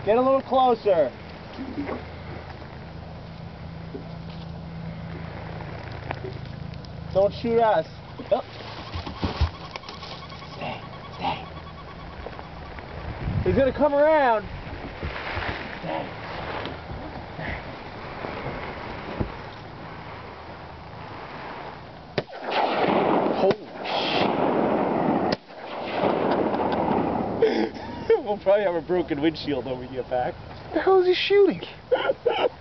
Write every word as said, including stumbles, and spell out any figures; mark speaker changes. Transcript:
Speaker 1: Get a little closer. Don't shoot us. Oh. Stay, stay. He's gonna come around. Stay. We'll probably have a broken windshield when we get back.
Speaker 2: What the hell is he shooting?